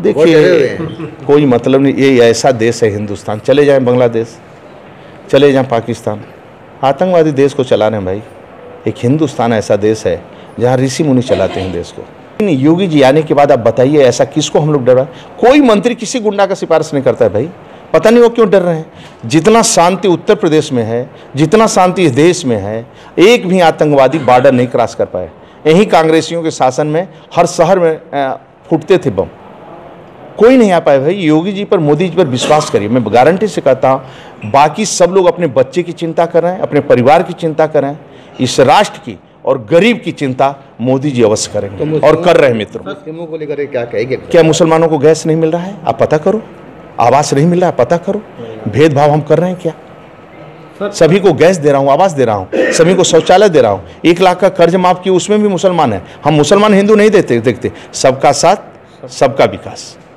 देखिए कोई मतलब नहीं, ये ऐसा देश है हिंदुस्तान, चले जाएं बांग्लादेश, चले जाएं पाकिस्तान, आतंकवादी देश को चला रहे हैं भाई। एक हिंदुस्तान ऐसा देश है जहाँ ऋषि मुनि चलाते हैं देश को। योगी जी आने के बाद आप बताइए ऐसा किसको हम लोग डरा? कोई मंत्री किसी गुंडा का सिफारिश नहीं करता है भाई, पता नहीं वो क्यों डर रहे हैं। जितना शांति उत्तर प्रदेश में है, जितना शांति इस देश में है, एक भी आतंकवादी बॉर्डर नहीं क्रॉस कर पाए। यही कांग्रेसियों के शासन में हर शहर में फूटते थे बम, कोई नहीं आ पाए भाई। योगी जी पर, मोदी जी पर विश्वास करिए, मैं गारंटी से कहता हूँ। बाकी सब लोग अपने बच्चे की चिंता कर रहे हैं, अपने परिवार की चिंता कर रहे हैं, इस राष्ट्र की और गरीब की चिंता मोदी जी अवश्य करेंगे और कर रहे हैं। मित्रों, मुस्लिमों को लेकर क्या कहेंगे? क्या मुसलमानों को गैस नहीं मिल रहा है? आप पता करो। आवास नहीं मिल रहा है, पता करो। भेदभाव हम कर रहे हैं क्या? सभी को गैस दे रहा हूँ, आवास दे रहा हूँ, सभी को शौचालय दे रहा हूँ। 1 लाख का कर्ज माफ किया, उसमें भी मुसलमान है। हम मुसलमान हिंदू नहीं देखते, सबका साथ सबका विकास।